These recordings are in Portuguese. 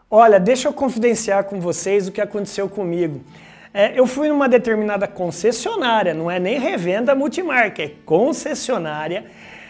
Olha, deixa eu confidenciar com vocês o que aconteceu comigo. Eu fui numa determinada concessionária, não é nem revenda multimarca, é concessionária.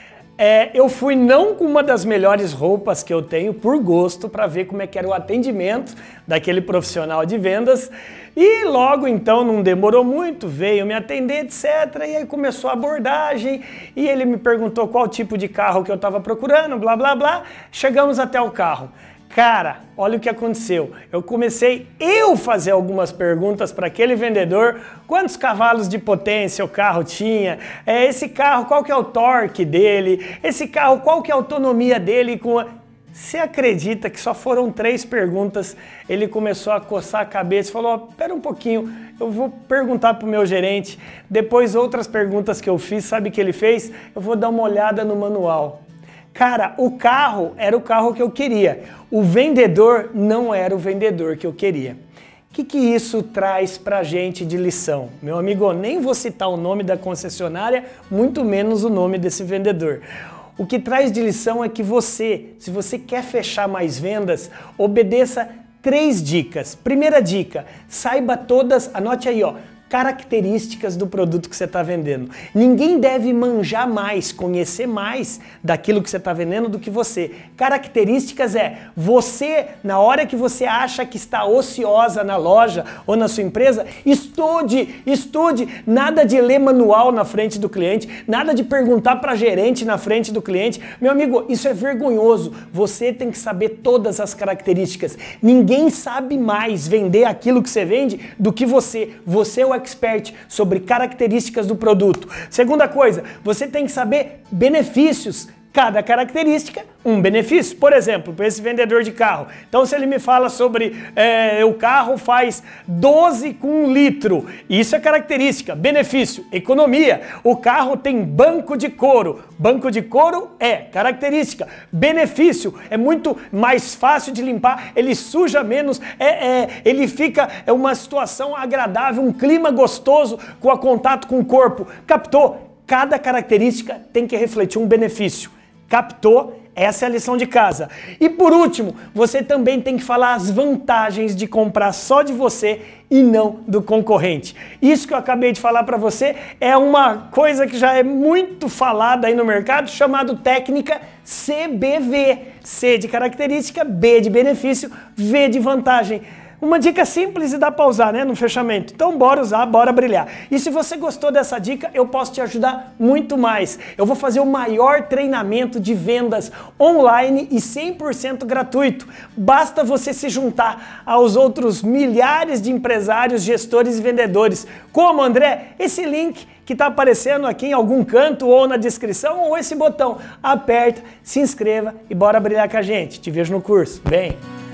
Eu fui não com uma das melhores roupas que eu tenho, por gosto, para ver como é que era o atendimento daquele profissional de vendas. E logo então, não demorou muito, veio me atender, etc. E aí começou a abordagem e ele me perguntou qual tipo de carro que eu estava procurando, blá, blá, blá. Chegamos até o carro. Cara, olha o que aconteceu. Eu comecei a fazer algumas perguntas para aquele vendedor. Quantos cavalos de potência o carro tinha? Esse carro, qual que é o torque dele? Esse carro, qual que é a autonomia dele? Você acredita que só foram 3 perguntas? Ele começou a coçar a cabeça e falou, pera um pouquinho, eu vou perguntar para o meu gerente. Depois outras perguntas que eu fiz, sabe o que ele fez? Eu vou dar uma olhada no manual. Cara, o carro era o carro que eu queria. O vendedor não era o vendedor que eu queria. O que isso traz pra gente de lição? Meu amigo, eu nem vou citar o nome da concessionária, muito menos o nome desse vendedor. O que traz de lição é que você, se você quer fechar mais vendas, obedeça 3 dicas. Primeira dica, saiba todas, anote aí, ó, características do produto que você está vendendo. Ninguém deve manjar mais, conhecer mais daquilo que você está vendendo do que você. Características você, na hora que você acha que está ociosa na loja ou na sua empresa, estude, nada de ler manual na frente do cliente, nada de perguntar para gerente na frente do cliente. Meu amigo, isso é vergonhoso. Você tem que saber todas as características. Ninguém sabe mais vender aquilo que você vende do que você. Você é o expert sobre características do produto. Segunda coisa, você tem que saber benefícios. Cada característica, um benefício. Por exemplo, para esse vendedor de carro. Então, se ele me fala sobre o carro faz 12 com 1 litro, isso é característica. Benefício, economia. O carro tem banco de couro. Banco de couro é característica. Benefício, é muito mais fácil de limpar, ele suja menos, ele fica uma situação agradável, um clima gostoso com o contato com o corpo. Captou? Cada característica tem que refletir um benefício. Captou? Essa é a lição de casa. E por último, você também tem que falar as vantagens de comprar só de você e não do concorrente. Isso que eu acabei de falar para você é uma coisa que já é muito falada aí no mercado, chamado técnica CBV. C de característica, B de benefício, V de vantagem. Uma dica simples e dá para usar, né, no fechamento. Então bora usar, bora brilhar. E se você gostou dessa dica, eu posso te ajudar muito mais. Eu vou fazer o maior treinamento de vendas online e 100% gratuito. Basta você se juntar aos outros milhares de empresários, gestores e vendedores. Como, André? Esse link que está aparecendo aqui em algum canto ou na descrição, ou esse botão. Aperta, se inscreva e bora brilhar com a gente. Te vejo no curso. Vem!